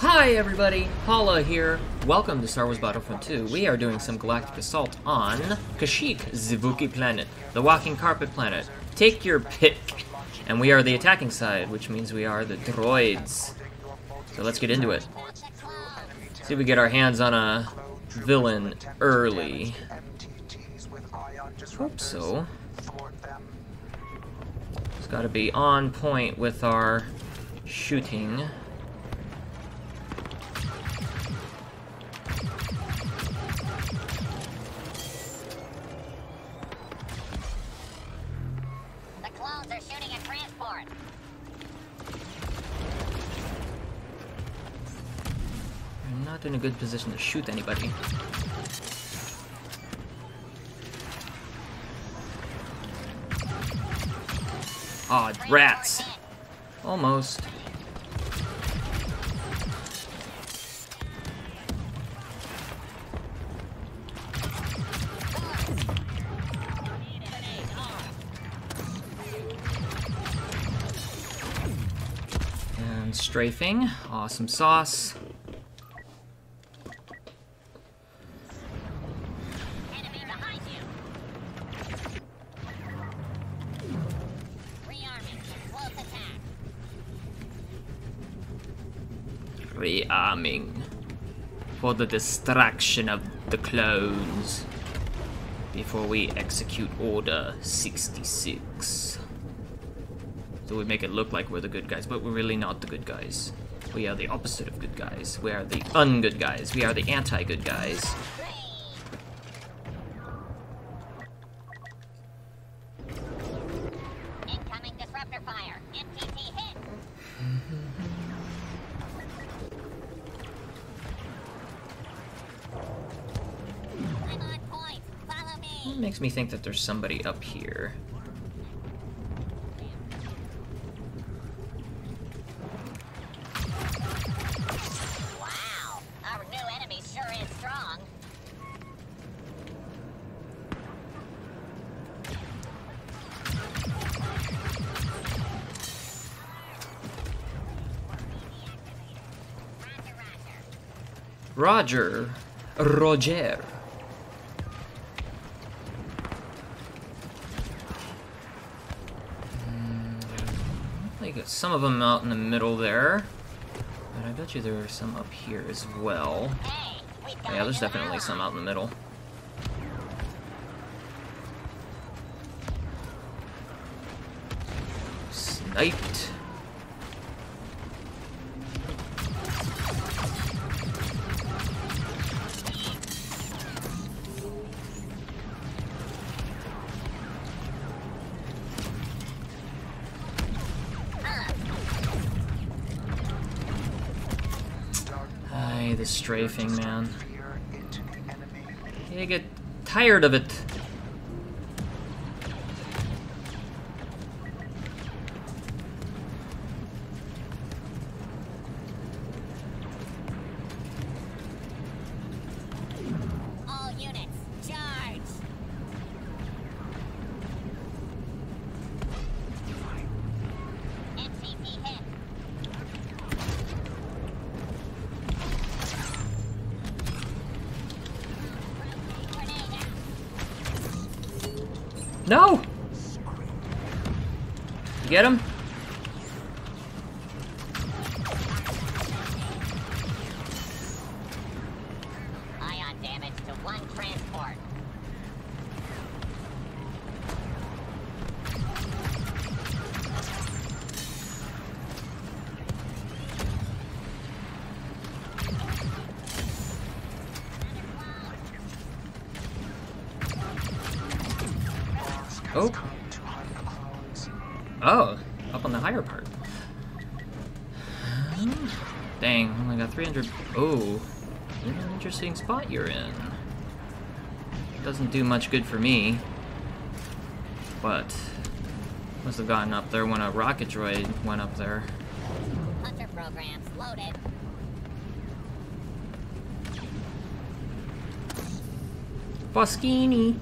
Hi everybody, Paula here. Welcome to Star Wars Battlefront 2. We are doing some galactic assault on Kashyyyk, Zivuki planet, the walking carpet planet. Take your pick. And we are the attacking side, which means we are the droids. So let's get into it. See if we get our hands on a villain early. Hope so. It's gotta be on point with our shooting. Not in a good position to shoot anybody. Aw, rats! Almost. And strafing. Awesome sauce. Rearming for the distraction of the clones before we execute Order 66. So we make it look like we're the good guys, but we're really not the good guys. We are the opposite of good guys. We are the ungood guys. We are the anti-good guys. Incoming disruptor fire. MTT hit. It makes me think that there's somebody up here. Wow, our new enemy sure is strong. Roger. Roger. Some of them out in the middle there, but I bet you there are some up here as well. Yeah, there's definitely some out in the middle. Sniped. The strafing, man. I get tired of it. All units, charge. MTT hit. No! Get him? Ion damage to one transport. Oh. Oh, up on the higher part. Dang, only got 300. Oh, an interesting spot you're in. Doesn't do much good for me. But must have gotten up there when a rocket droid went up there. Hunter programs loaded. Foschini.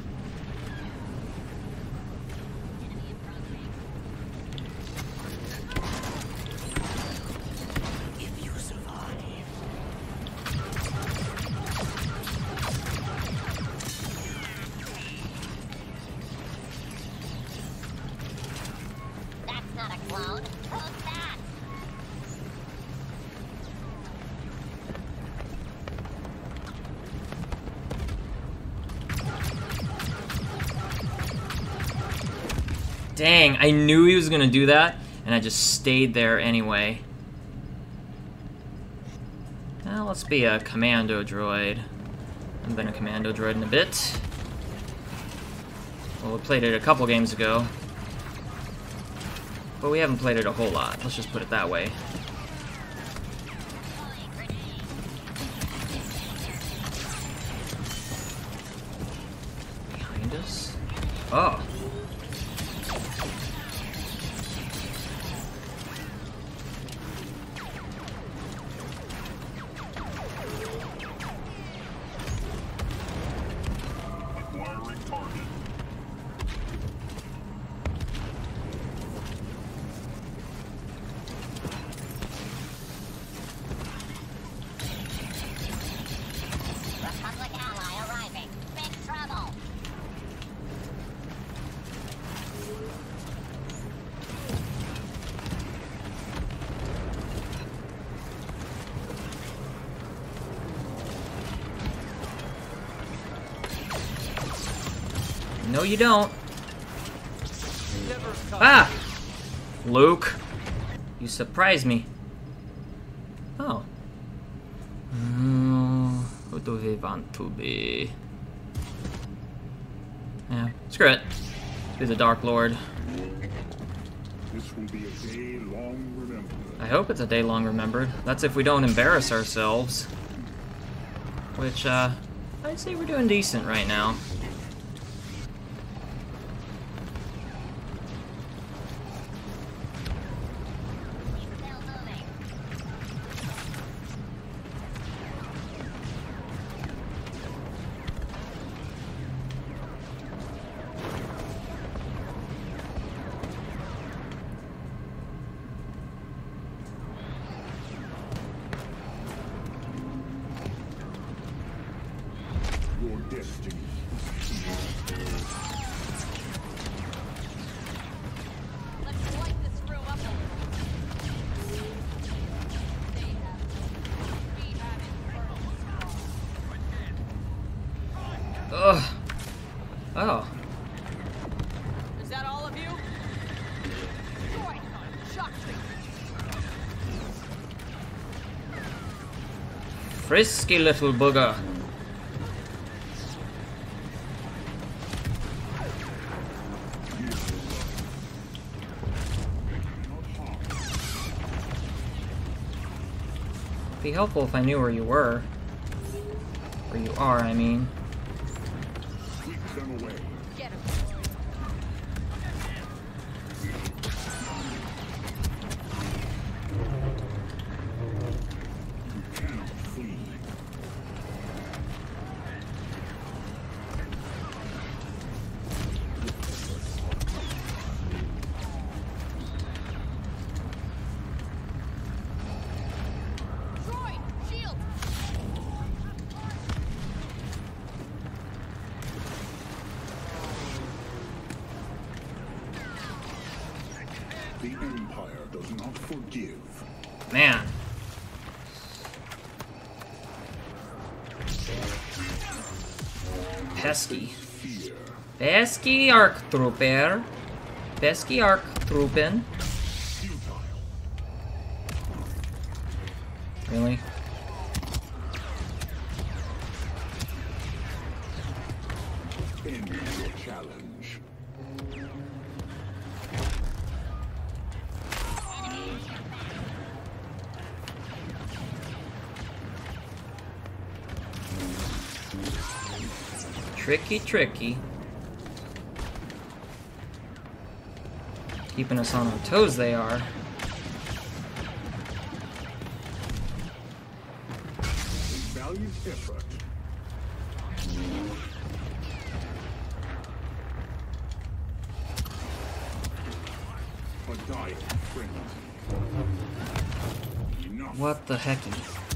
Dang, I knew he was gonna do that, and I just stayed there anyway. Now let's be a commando droid. I haven't been a commando droid in a bit. Well, we played it a couple games ago. But we haven't played it a whole lot. Let's just put it that way. Behind us? Oh. Republic ally arriving. Big trouble. No, you don't. Ah! Luke. You surprised me. Oh. Who do we want to be? Yeah, screw it. Be the Dark Lord. This will be a day long remembered. I hope it's a day long remembered. That's if we don't embarrass ourselves. Which, I'd say we're doing decent right now. Still moving. Your destiny. Let's light this room up a little. Ugh. Oh. Is that all of you? Right, shock stick. Frisky little booger. Be helpful if I knew where you were. Where you are, I mean. Sweep them away. Get him. You cannot flee. Troy, shield. The Empire does not forgive. Man. Pesky. Fear. Pesky Arc Trooper. Pesky Arc Troopin. Futile. Really? End your challenge. Tricky, tricky. Keeping us on our toes, they are. Valiant effort. A dying frenzy. Enough. What the hecky?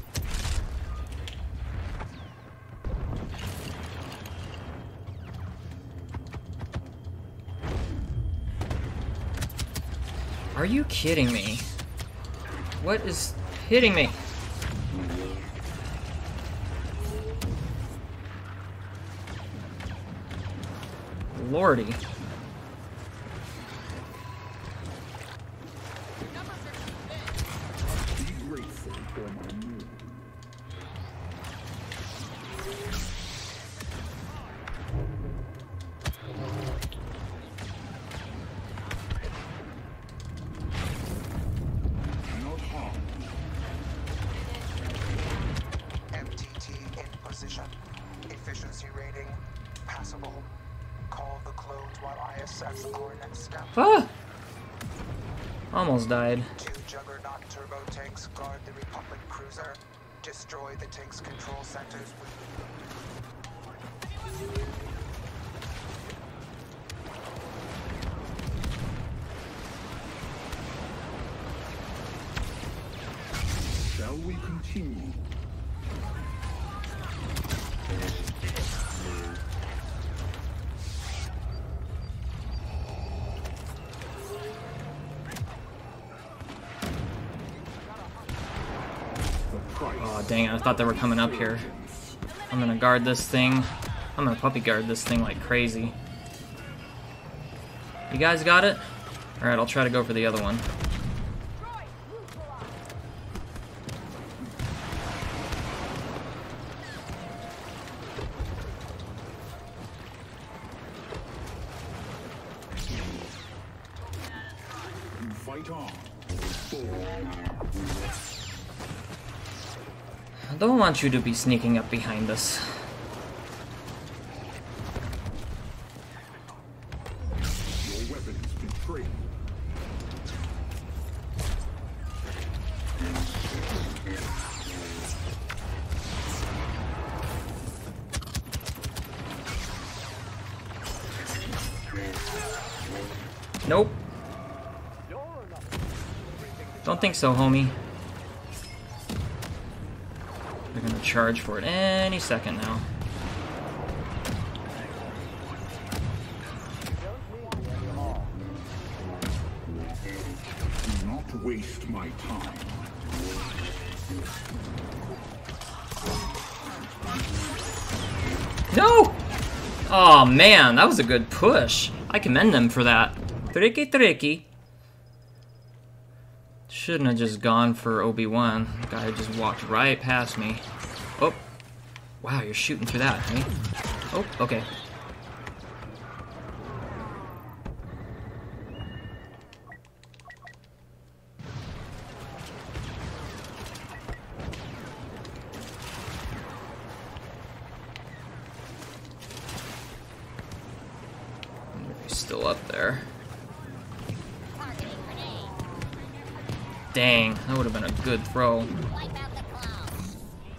Are you kidding me? What is hitting me? Lordy. perform anew. Cannot harm. MTT in position. Efficiency rating passable. Call the clones while I assess our next step. Ah! Almost died. 2 Juggernaut turbo tanks guard the Republic cruiser. Destroy the tank's control centers with... Shall we continue? The price. Oh, dang it. I thought they were coming up here. I'm gonna guard this thing. I'm gonna puppy guard this thing like crazy. You guys got it? Alright, I'll try to go for the other one. Fight on. I don't want you to be sneaking up behind us. Your weapons betray. Nope. Don't think so, homie. They're gonna charge for it any second now. Do not waste my time. No! Oh man, that was a good push. I commend them for that. Tricky, tricky. Shouldn't have just gone for Obi-Wan. The guy just walked right past me. Oh. Wow, you're shooting through that, right? Oh, okay. He's still up there. Targeting grenade. Dang, that would have been a good throw. Wipe out the clones.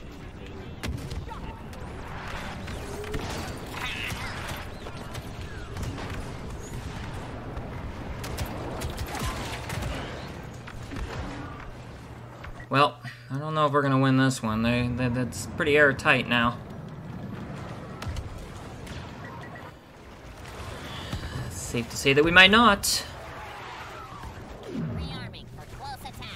Well, I don't know if we're gonna win this one. That's pretty airtight now. It's safe to say that we might not. Rearming for close attack.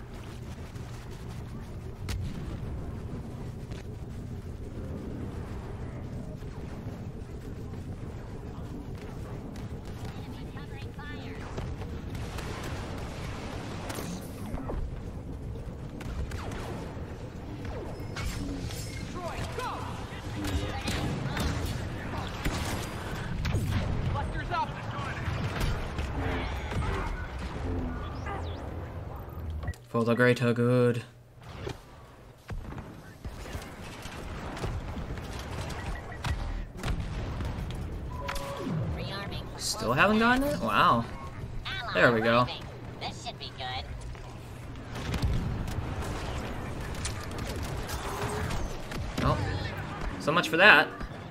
Enemy covering fire. Troy, go! Clusters up! For the greater good. Rearming for Still close haven't attack. gotten it? Wow. Ally There we go. arriving. This should be good. Well, so much for that.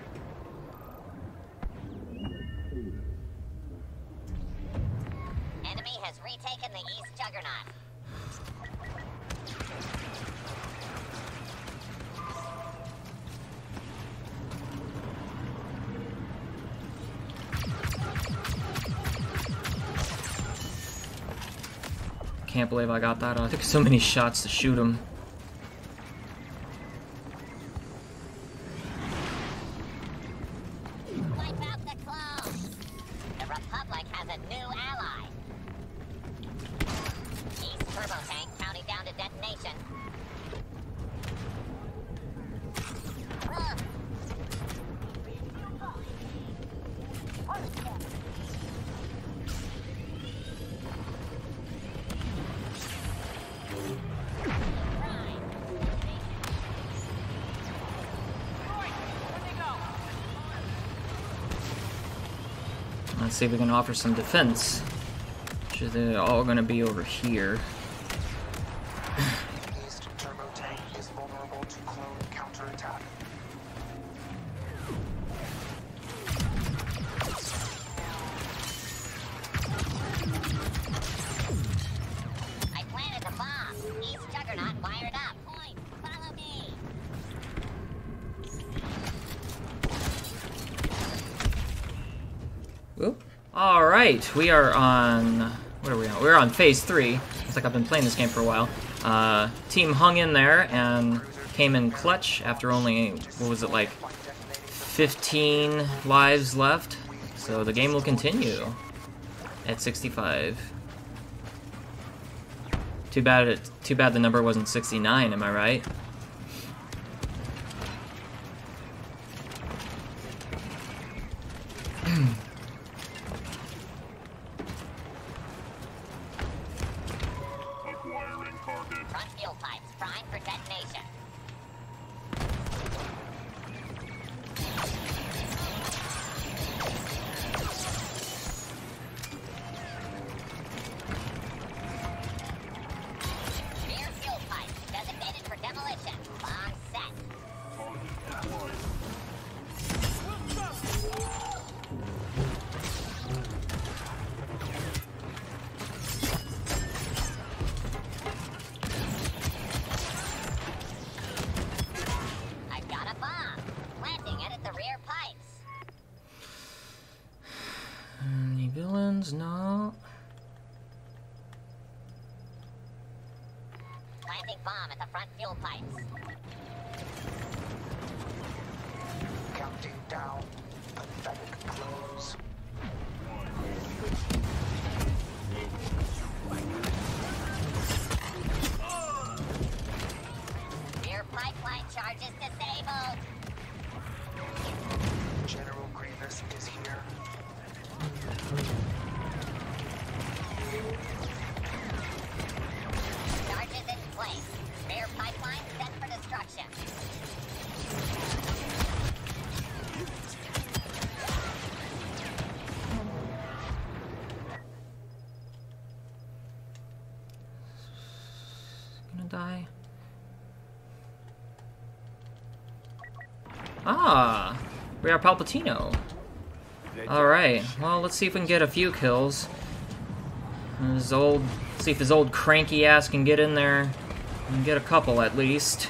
Enemy has retaken the East Juggernaut. Can't believe I got that. I took so many shots to shoot him. Wipe out the clones. The Republic has a new ally. East turbo tank counting down to detonation. Let's see if we can offer some defense. Which is all gonna be over here. East turbo tank is vulnerable to clone counterattack. I planted the bomb. East Juggernaut fired up. Point. Follow me. Whoop. Alright, we are on... What are we on? We're on phase 3. Looks like I've been playing this game for a while. Team hung in there and came in clutch after only, what was it, like 15 lives left. So the game will continue at 65. Too bad the number wasn't 69, am I right? Front fuel pipes primed for detonation. Rear fuel pipes designated for demolition. Bomb set. I've got a bomb. Planting it at the rear pipes. Any villains? No. Planting bomb at the front fuel pipes. Counting down. Pathetic clones. Rear pipeline charges disabled. General Grievous is here. Charges in place. Rear pipeline set for destruction. Gonna die. Ah, we are Palpatino. Alright, well, let's see if we can get a few kills. See if his old cranky ass can get in there and get a couple at least.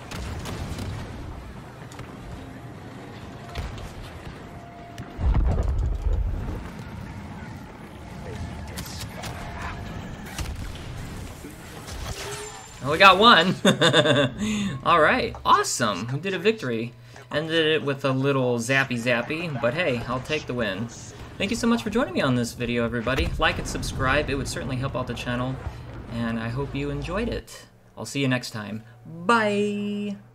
Oh, we got one! Alright, awesome! We did a victory. Ended it with a little zappy, but hey, I'll take the win. Thank you so much for joining me on this video, everybody. Like and subscribe, it would certainly help out the channel. And I hope you enjoyed it. I'll see you next time. Bye!